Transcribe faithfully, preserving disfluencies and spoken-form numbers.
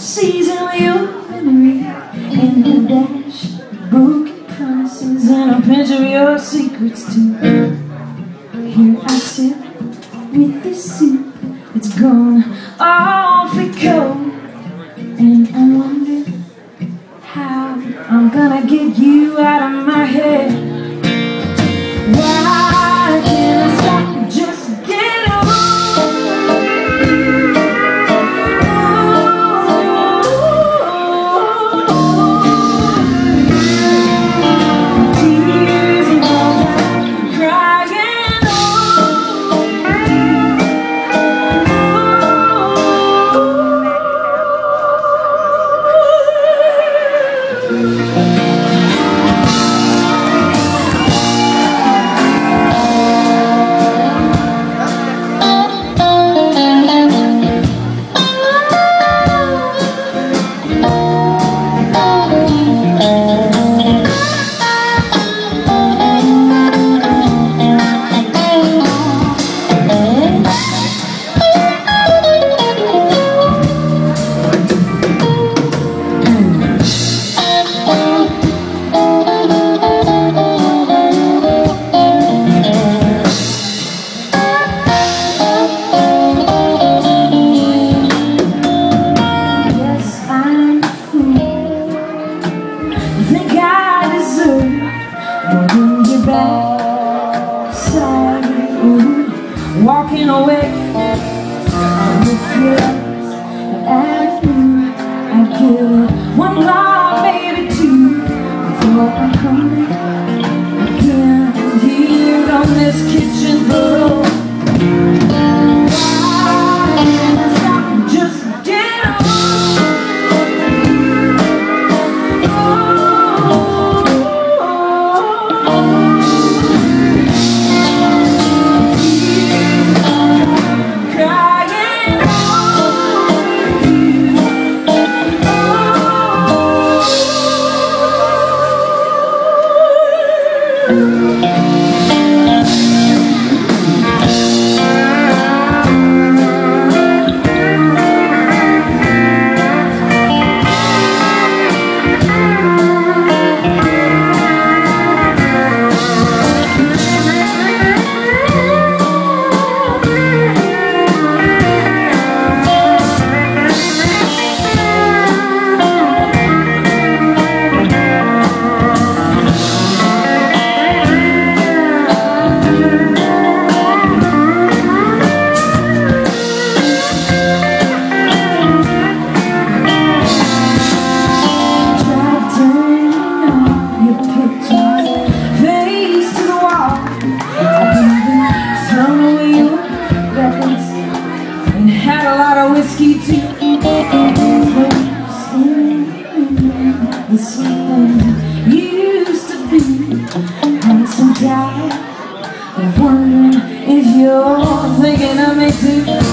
season with your memory and the dash, broken promises and a pinch of your secrets too. Here I sit with this soup, it's gone awfully cold, and I'm wondering how I'm gonna get you out of my head. Why can't I stop and just get over you? Tears and all that crying over you. Walking away with your attitude, I give it one block, maybe two, before I'm coming again here on this kitchen floor. Why can't I stop and just get over you? Oh, oh, oh. Whiskey too. The Southland used to be, and some tired of wondering if you're thinking of me too.